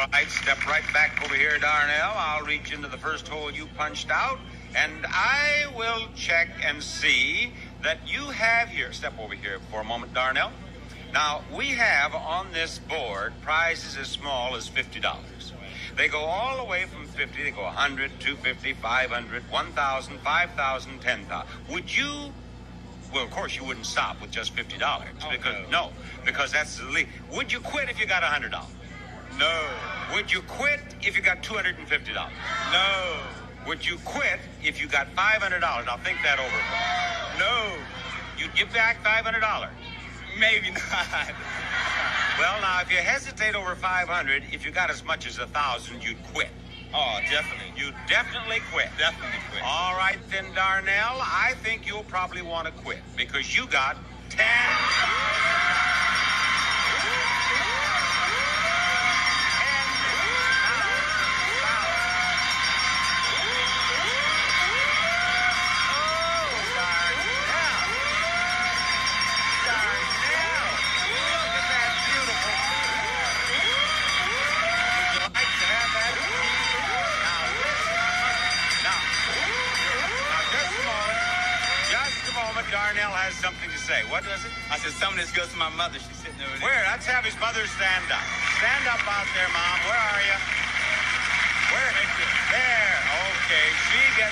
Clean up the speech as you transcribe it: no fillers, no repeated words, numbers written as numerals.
right, step right back over here, Darnell. I'll reach into the first hole you punched out, and I will check and see that you have here. Step over here for a moment, Darnell. Now, we have on this board prizes as small as $50. They go all the way from 50. They go 100, 250, 500, 1,000, 5,000, 10,000. Would you? Well, of course, you wouldn't stop with just $50 because that's the least. Would you quit if you got $100? No. Would you quit if you got $250? No. Would you quit if you got $500? Now think that over. No. You'd give back $500. Maybe not. Well, now, if you hesitate over 500, if you got as much as 1,000, you'd quit. Oh, definitely. You'd definitely quit. Definitely quit. All right, then, Darnell, I think you'll probably want to quit because you got 10. Darnell has something to say. What does it? I said, some of this goes to my mother. She's sitting over there. Where? Let's have his mother stand up. Stand up out there, Mom. Where are you? Where? There. Okay. She gets